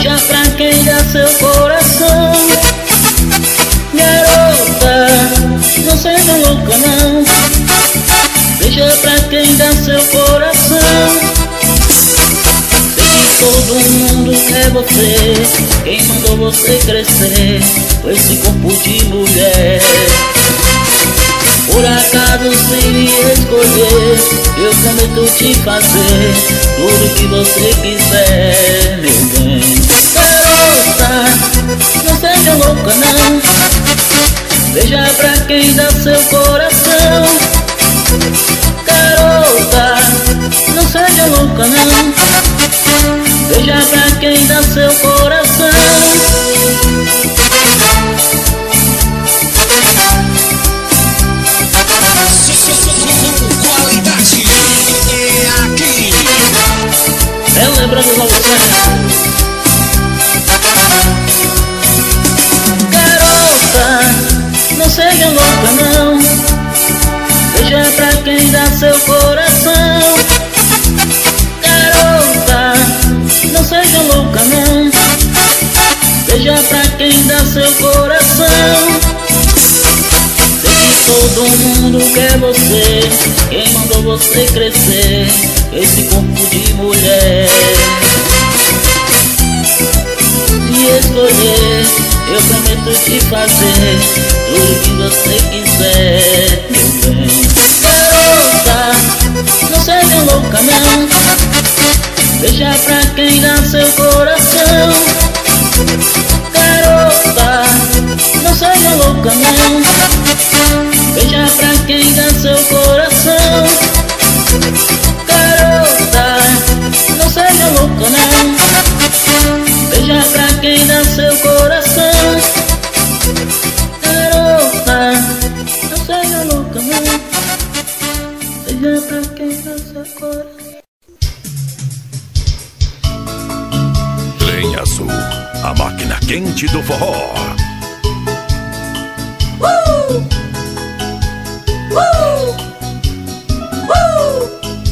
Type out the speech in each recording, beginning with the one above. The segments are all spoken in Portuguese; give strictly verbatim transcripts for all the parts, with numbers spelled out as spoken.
Beija pra quem dá seu coração. Garota, não seja louca não. Beija pra quem dá seu coração. Sei que todo mundo quer você. Quem mandou você crescer com esse corpo de mulher? Por acaso se me escolher, eu prometo te fazer tudo que você quiser, meu bem. Garota, não seja louca não. Beija pra quem dá seu coração. Garota, não seja louca não. Beija pra quem dá seu coração. Qualidade é aqui. É lembrando logo certo. Garota, não seja louca não. Beija pra quem dá seu coração. Garota, não seja louca não. Beija pra quem dá seu coração. Todo mundo quer você. Quem mandou você crescer esse corpo de mulher? Me escolher, eu prometo te fazer tudo que você quiser, meu bem. Garota, não seja louca não. Beija pra quem dá seu coração. Garota, não seja louca não. Beija pra quem dá seu coração. Garota, não seja louca não. Beija pra quem dá seu coração. Garota, não seja louca não. Beija pra quem dá seu coração. Trem Azul, a máquina quente do forró. Uh! Uh! Uh!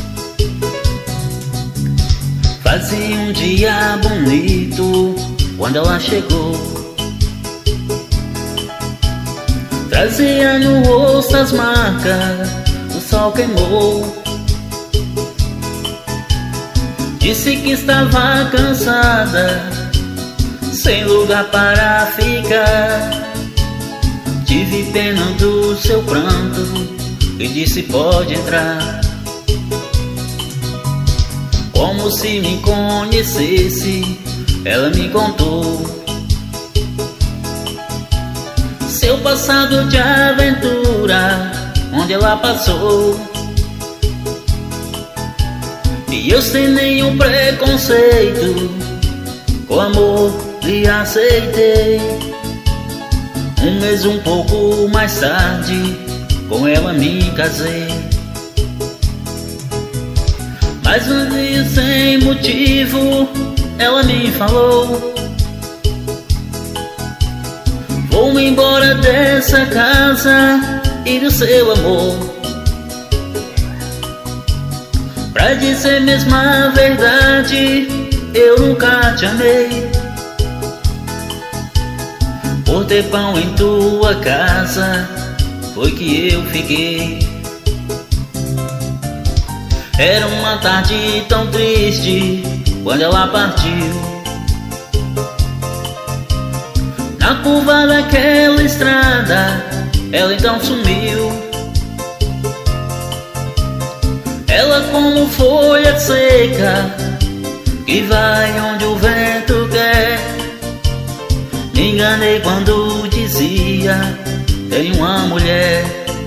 Fazia um dia bonito quando ela chegou. Trazia no rosto as marcas, o sol queimou. Disse que estava cansada, sem lugar para ficar. Tive pena do seu pranto e disse pode entrar. Como se me conhecesse, ela me contou seu passado de aventura, onde ela passou. E eu sem nenhum preconceito, com amor lhe aceitei. Um mês um pouco mais tarde, com ela me casei. Mas um dia sem motivo, ela me falou: vou embora dessa casa e do seu amor. Pra dizer mesmo a verdade, eu nunca te amei. Por ter pão em tua casa, foi que eu fiquei. Era uma tarde tão triste quando ela partiu. Na curva daquela estrada, ela então sumiu. Ela como folha seca, que vai onde o vento quer. Me enganei quando dizia tem uma mulher.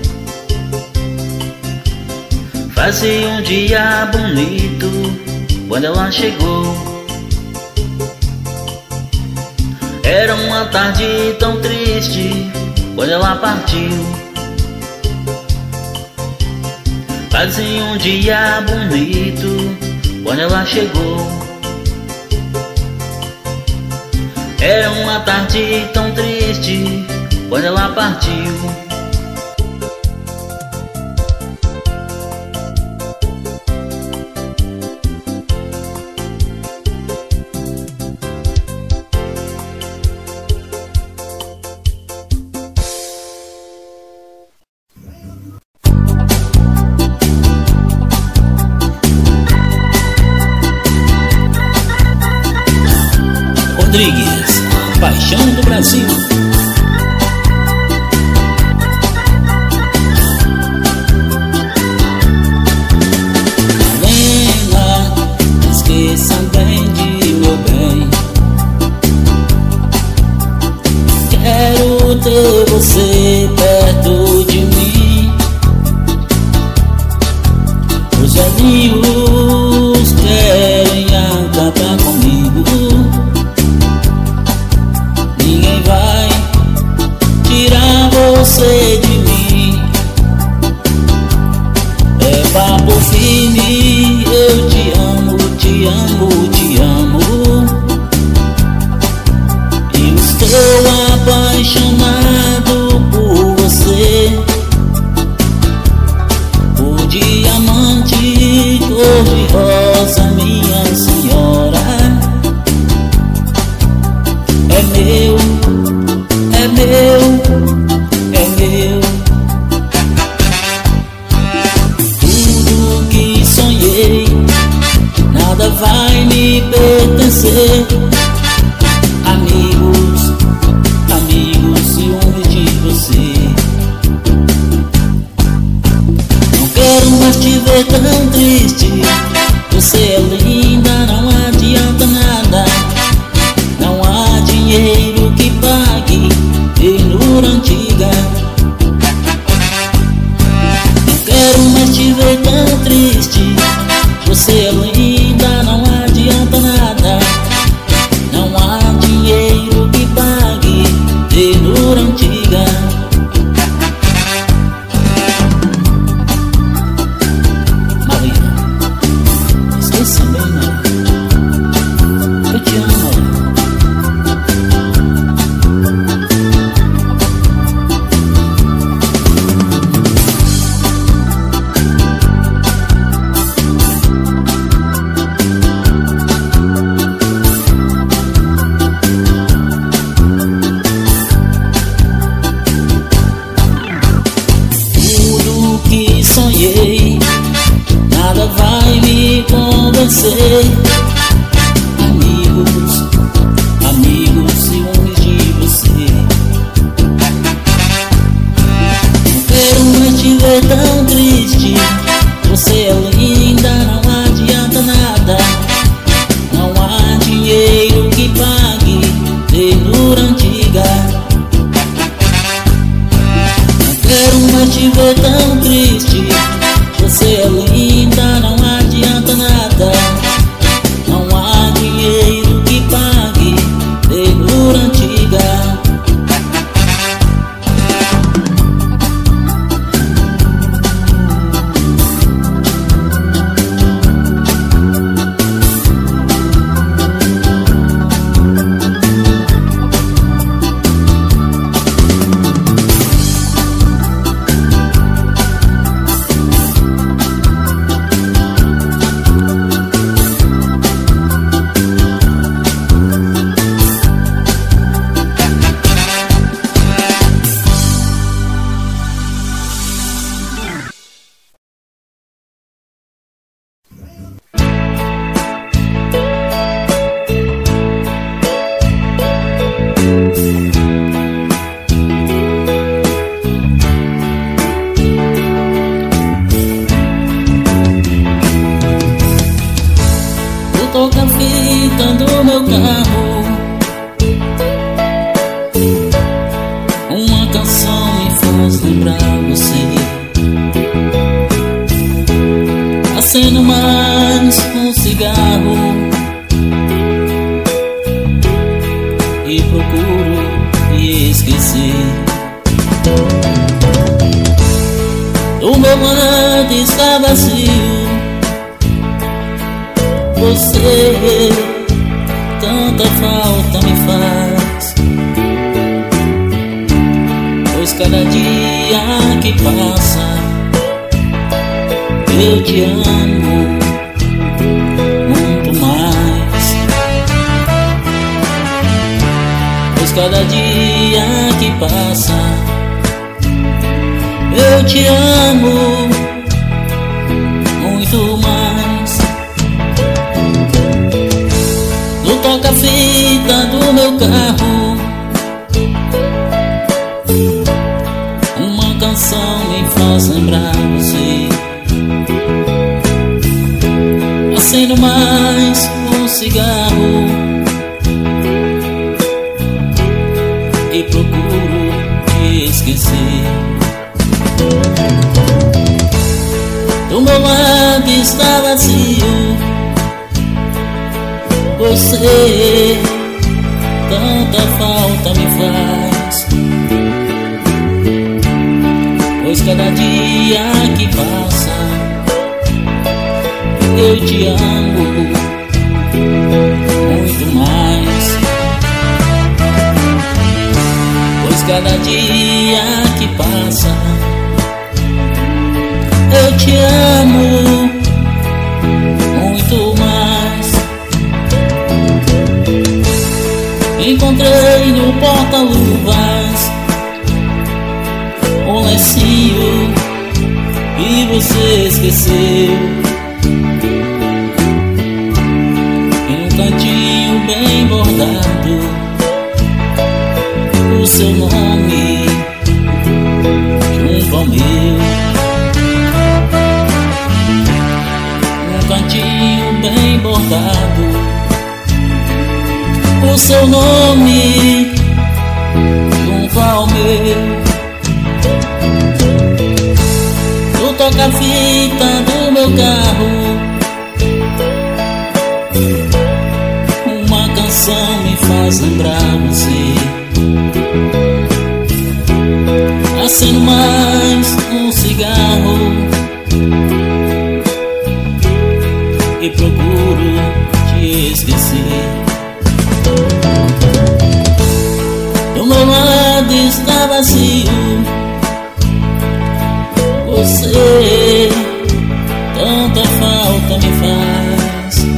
Fazia um dia bonito quando ela chegou. Era uma tarde tão triste quando ela partiu. Fazia um dia bonito quando ela chegou. Era uma tarde tão triste quando ela partiu. paixão do Brasil. Helena, esqueça bem de meu bem. Quero ter você perto de mim. Os velhinhos querem acabar comigo. Ninguém vai tirar você de mim. É papo firme, eu te amo, te amo, te amo. Eu estou apaixonado por você. O diamante cor-de-rosa, minha senhora, é meu, é meu, é meu. Tudo que sonhei, nada vai me pertencer. Amigos, amigos, ciúmes de você. Não quero mais te ver tão triste. Você é linda, não adianta nada. Não há dinheiro que pague ternura antiga. Não quero mais te ver tão triste. Você é linda, não adianta nada. Não há dinheiro que pague ternura antiga. Marina, esqueça bem, Marina. Eu te amo, Marina. Tudo que sonhei, nada vai me convencer. Amigos, amigos, ciúmes de você. Não quero mais te ver tão triste. Você é linda, não adianta nada. Não há dinheiro que pague ternura antiga. Não quero mais te ver tão triste. Você é linda, não adianta nada. Não há dinheiro que pague ternura antiga. Toca a fita do meu carro, uma canção me faz lembrar você. Acendo mais um cigarro e procuro me esquecer. O meu lado está vazio. Você tanta falta me faz, pois cada dia que passa eu te amo muito mais. Pois cada dia que passa eu te amo muito mais. No toca-fita do meu carro, lembrar você. Acendo mais um cigarro e procuro te esquecer. Do meu lado está vazio, você tanta falta me faz, pois cada dia que passa eu te amo muito mais. Pois cada dia que passa eu te amo muito mais. Encontrei no porta-luvas um lencinho e você esqueceu. Cantinho bem bordado, o seu nome junto ao meu. Um cantinho bem bordado, o seu nome junto ao meu. No toca-fita do meu carro, me faz lembrar você. Acendo mais um cigarro e procuro te esquecer. Do meu lado está vazio, você tanta falta me faz.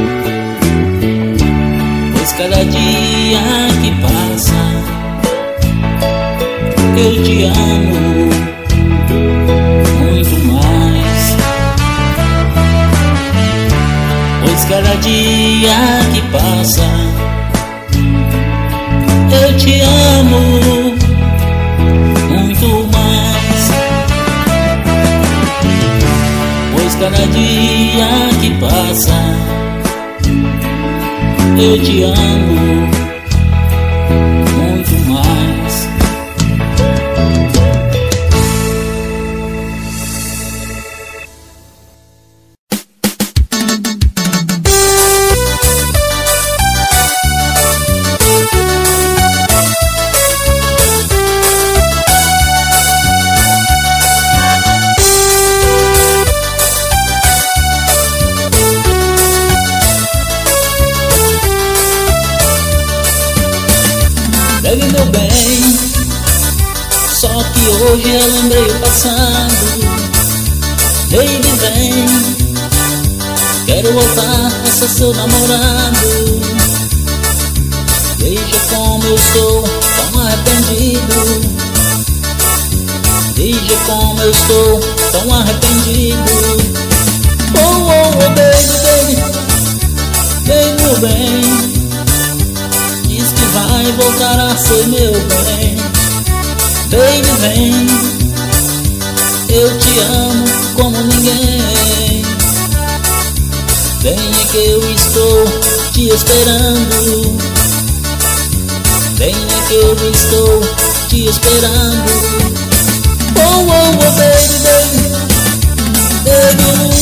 Cada dia que passa eu te amo muito mais. Pois cada dia que passa eu te amo muito mais. Pois cada dia que passa eu te amo muito mais. Baby, meu bem, só que hoje eu lembrei o passado. Baby, vem, quero voltar a ser seu namorado. Veja como eu estou tão arrependido. Veja como eu estou tão arrependido. Oh, oh, oh, baby, baby, baby, meu bem, vai voltar a ser meu bem. Baby, vem, eu te amo como ninguém. Venha que eu estou te esperando. Venha que eu estou te esperando. Oh, oh, oh, baby, baby,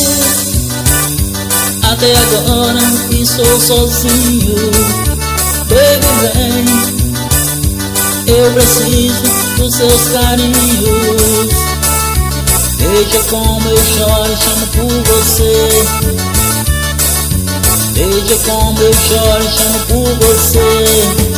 baby, até agora estou sozinho. Baby, vem, eu preciso dos seus carinhos. Veja como eu choro e chamo por você. Veja como eu choro e chamo por você.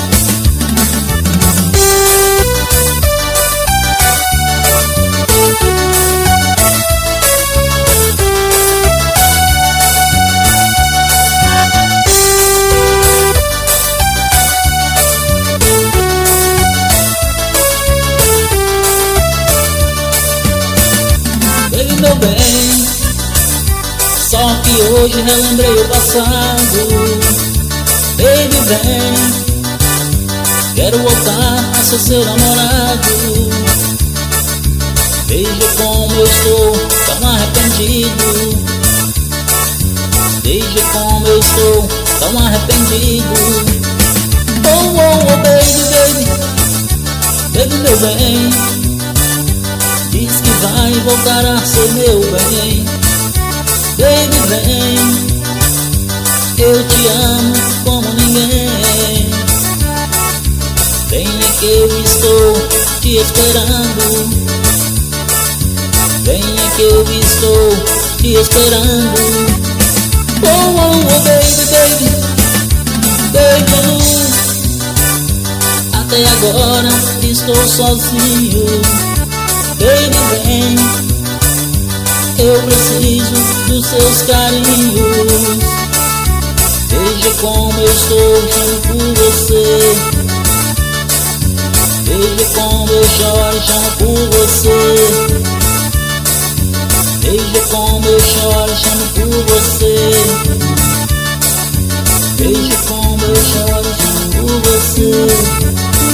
Meu bem, só que hoje relembrei o passado. Baby, vem, quero voltar a ser seu namorado. Veja como eu estou tão arrependido. Veja como eu estou tão arrependido. Oh, oh, oh, baby, baby, baby, meu bem. Diz que vai voltar a ser meu bem. Baby, vem, eu te amo como ninguém. Venha que eu estou te esperando. Venha que eu estou te esperando. Oh, oh, oh, baby, baby, baby. Até agora estou sozinho. Baby, vem, eu preciso dos seus carinhos. Veja como eu estou junto por você. Veja como eu choro e chamo por você. Veja como eu choro e chamo por você. Veja como eu choro e chamo por você.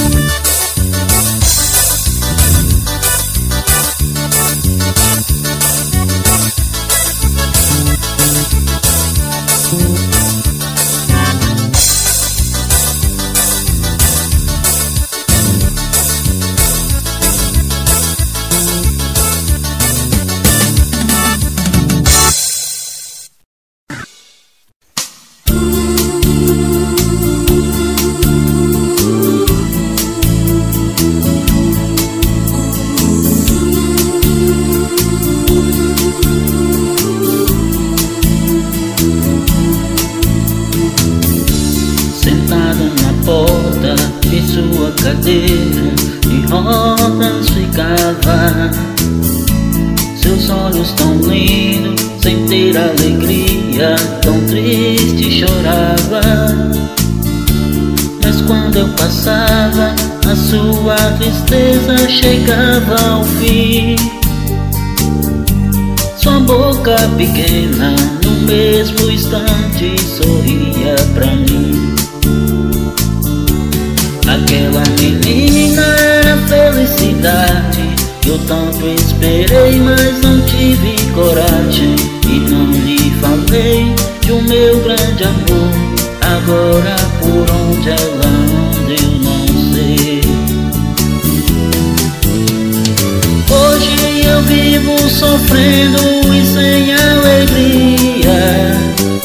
Sua cadeira de rodas ficava. Seus olhos tão lindos, sem ter alegria, tão triste chorava. Mas quando eu passava, a sua tristeza chegava ao fim. Sua boca pequena, no mesmo instante, sorria pra mim. Aquela menina era felicidade. Eu tanto esperei, mas não tive coragem. E não lhe falei de o meu grande amor. Agora por onde ela anda eu não sei. Hoje eu vivo sofrendo e sem alegria.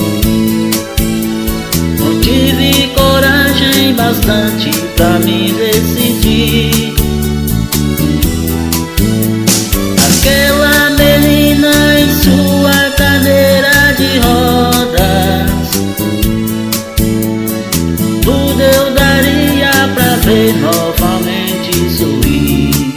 Não tive coragem bastante pra me decidir. Aquela menina em sua cadeira de rodas, tudo eu daria pra ver novamente sorrir.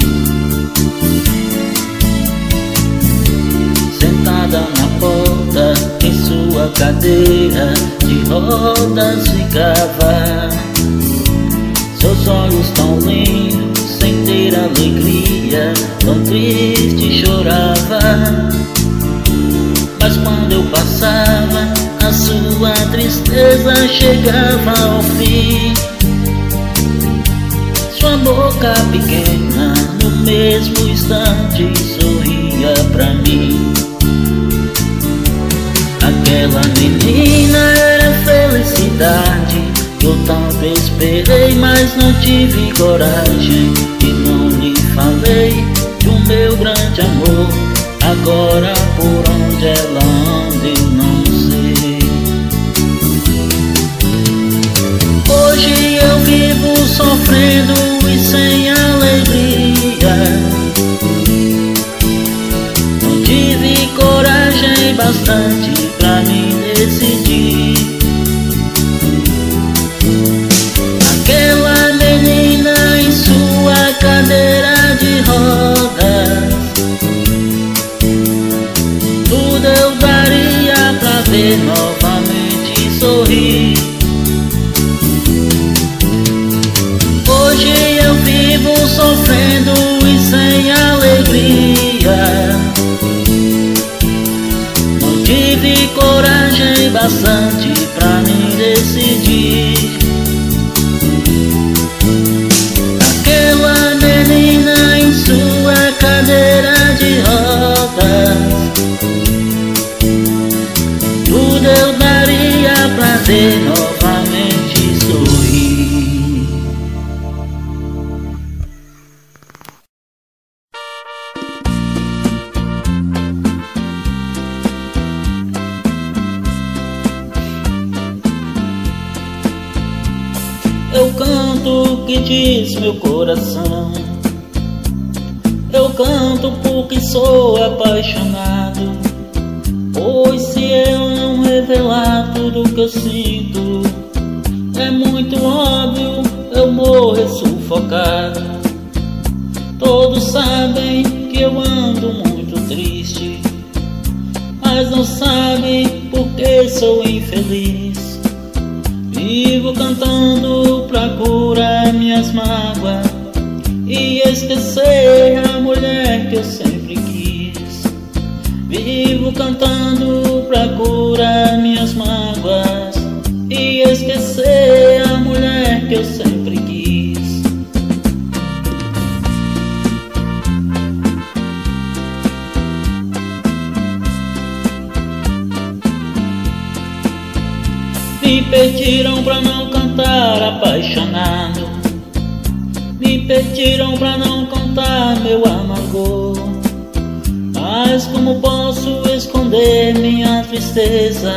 Sentada na porta, em sua cadeira de rodas ficava. Seus olhos tão lindos, sem ter alegria, tão triste chorava. Mas quando eu passava, a sua tristeza chegava ao fim. Sua boca pequena, no mesmo instante, sorria pra mim. Aquela menina era felicidade. Eu tanto esperei, mas não tive coragem. E não lhe falei do meu grande amor. Agora por onde ela anda eu não sei. Hoje eu vivo sofrendo e sem alegria. Não tive coragem bastante pra me decidir. Aquela menina em sua cadeira de rodas, tudo eu daria canto o que diz meu coração. Eu canto porque sou apaixonado, pois se eu não revelar tudo que eu sinto, é muito óbvio eu morrer sufocado. Todos sabem que eu ando muito triste, mas não sabem por que sou infeliz. Vivo cantando pra curar minhas mágoas e esquecer a mulher que eu sempre quis. Vivo cantando pra curar minhas mágoas e esquecer a mulher que eu sempre quis. Me pediram pra não cantar apaixonado, me pediram pra não cantar meu amargor. Mas como posso esconder minha tristeza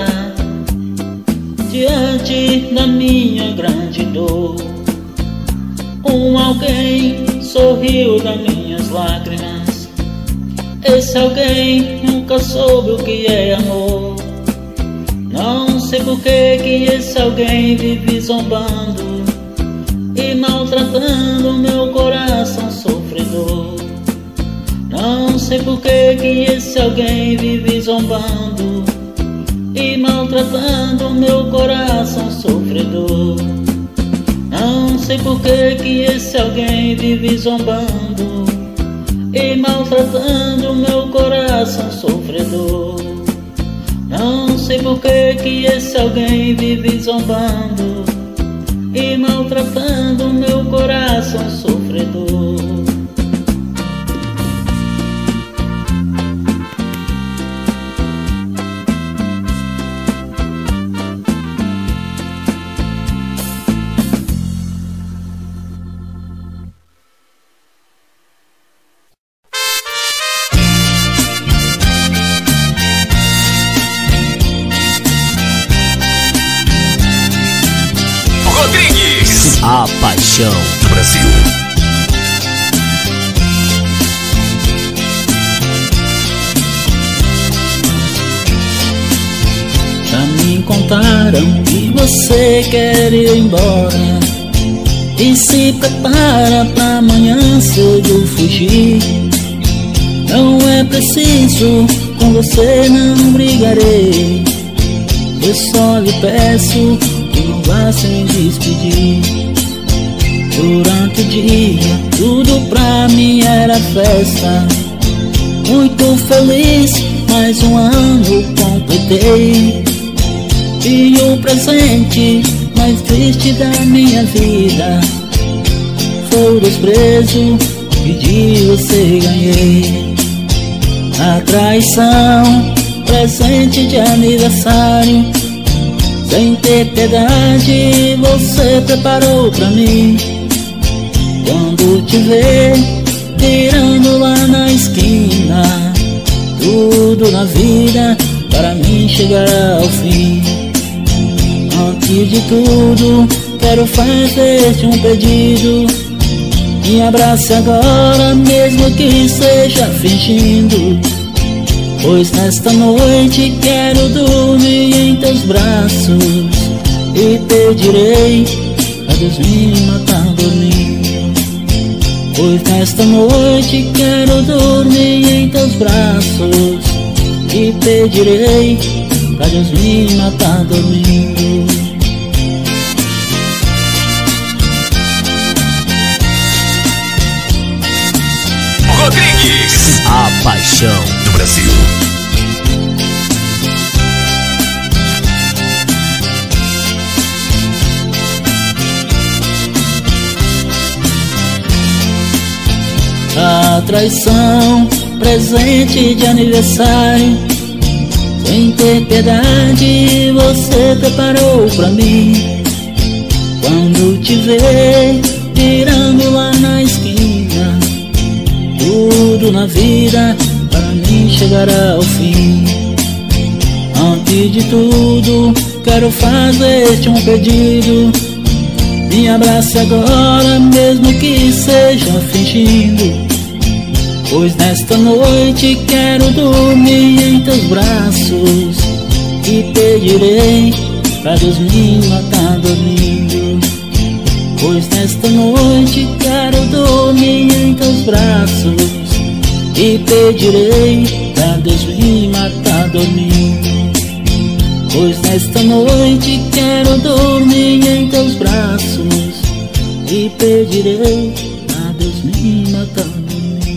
diante da minha grande dor? Um alguém sorriu das minhas lágrimas, esse alguém nunca soube o que é amor. Não sei por que que esse alguém vive zombando e maltratando meu coração sofredor. Não sei por que que esse alguém vive zombando e maltratando meu coração sofredor. Não sei por que que esse alguém vive zombando e maltratando meu coração sofredor. Não sei por que que esse alguém vive zombando e maltratando meu coração sofredor. A paixão do Brasil. Já me contaram que você quer ir embora e se prepara pra amanhã cedo fugir. Não é preciso, com você não brigarei. Eu só lhe peço que não vá sem despedir. Durante o dia, tudo pra mim era festa. Muito feliz, mais um ano completei. E o presente mais triste da minha vida foi o desprezo que de você ganhei. A traição, presente de aniversário, sem ter piedade você preparou pra mim. Quando te ver tirando lá na esquina, tudo na vida para mim chegará ao fim. Antes de tudo, quero fazer-te um pedido. Me abrace agora, mesmo que seja fingindo, pois nesta noite quero dormir em teus braços e pedirei a Deus me matar dormindo. Pois nesta noite quero dormir em teus braços e pedirei a Deus me matar dormindo. Rodrigues, a paixão do Brasil. A traição, presente de aniversário, sem ter piedade você preparou pra mim. Quando te ver tirando lá na esquina, tudo na vida para mim chegará ao fim. Antes de tudo, quero fazer-te um pedido. Me abrace agora, mesmo que seja fingindo, pois nesta noite quero dormir em teus braços e pedirei pra Deus me matar dormindo. Pois nesta noite quero dormir em teus braços e pedirei pra Deus me matar dormindo. Pois nesta noite quero dormir em teus braços e pedirei pra Deus me matar dormindo.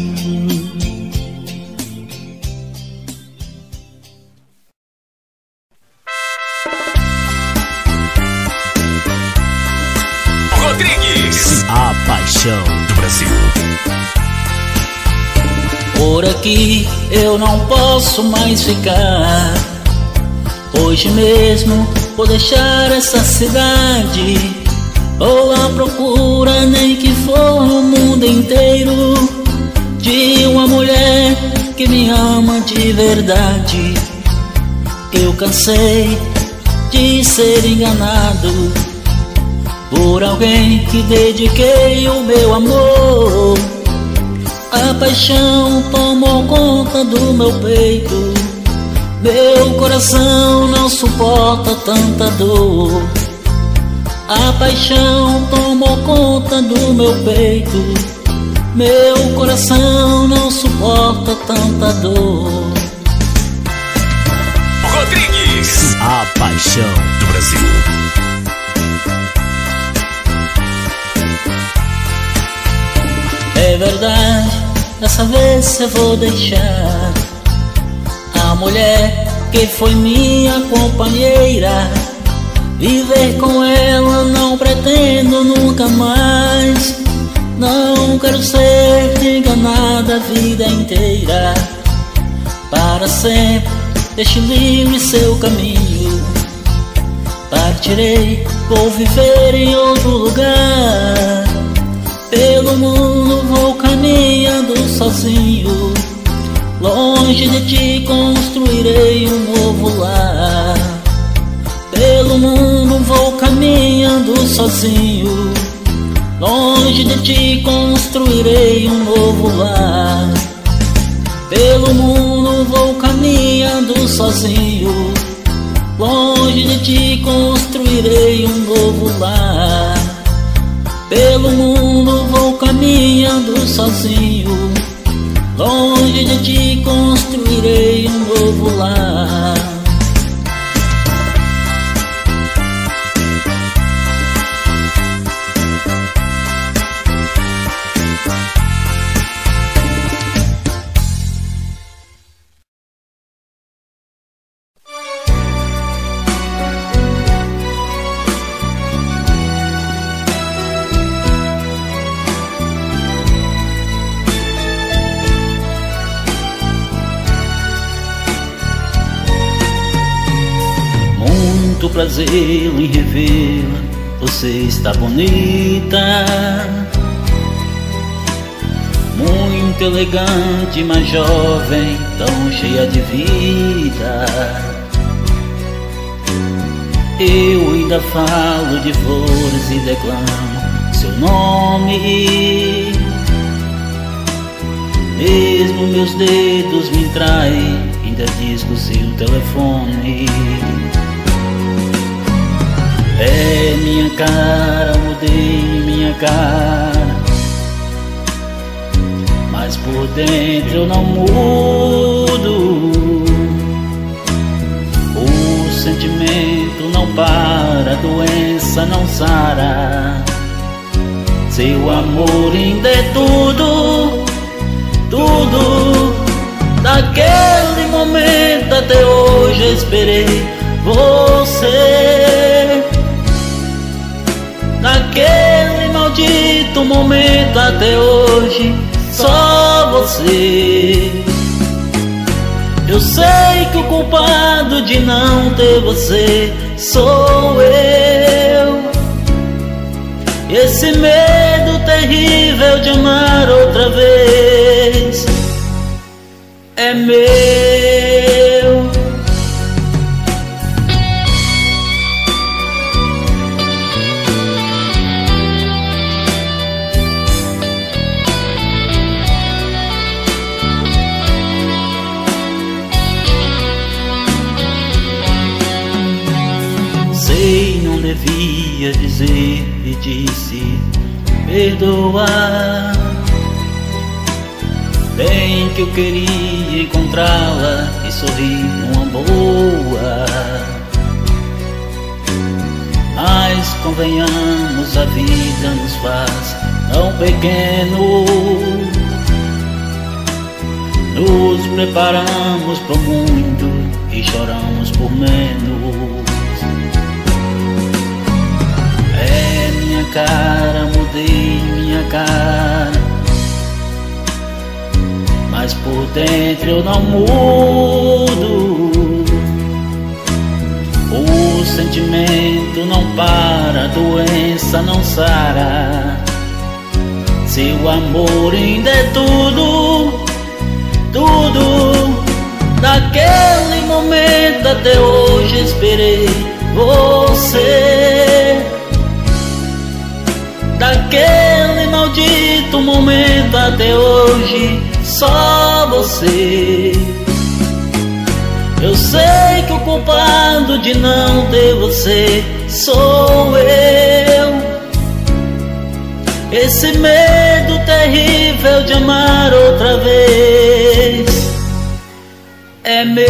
Rodrigues, a paixão do Brasil. Por aqui eu não posso mais ficar. Hoje mesmo vou deixar essa cidade. Vou à procura, nem que for no mundo inteiro, de uma mulher que me ama de verdade. Eu cansei de ser enganado por alguém que dediquei o meu amor. A paixão tomou conta do meu peito, meu coração não suporta tanta dor. A paixão tomou conta do meu peito, meu coração não suporta tanta dor. Rodrigues, a paixão do Brasil. É verdade, dessa vez eu vou deixar a mulher que foi minha companheira. Viver com ela não pretendo nunca mais. Não quero ser enganada a vida inteira. Para sempre deixe livre seu caminho. Partirei, vou viver em outro lugar. Pelo mundo vou caminhando sozinho. Longe de ti construirei um novo lar. Pelo mundo vou caminhando sozinho. Longe de ti construirei um novo lar. Pelo mundo vou caminhando sozinho. Longe de ti construirei um novo lar. Pelo mundo vou caminhando sozinho. Longe de ti construirei um novo lar. Muito prazer em revê-la, você está bonita, muito elegante, mas jovem, tão cheia de vida. Eu ainda falo de flores e declamo seu nome. Mesmo meus dedos me traem, ainda disco seu telefone. É minha cara, mudei minha cara, mas por dentro eu não mudo. O sentimento não para, a doença não sara. Seu amor ainda é tudo, tudo. Daquele momento até hoje eu esperei você. Naquele maldito momento até hoje, só você. Eu sei que o culpado de não ter você sou eu. Esse medo terrível de amar outra vez é meu. disse perdoar. Bem que eu queria encontrá-la e sorrir numa boa, mas convenhamos, a vida nos faz tão pequenos. Nos preparamos por muito e choramos por menos. É minha cara, mudei minha cara, mas por dentro eu não mudo. O sentimento não para, a doença não sara. Seu amor ainda é tudo, tudo. Daquele momento até hoje esperei você. Daquele maldito momento até hoje só você. Eu sei que o culpado de não ter você sou eu. Esse medo terrível de amar outra vez é meu.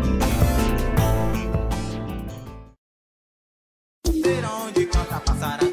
Onde canta passarada.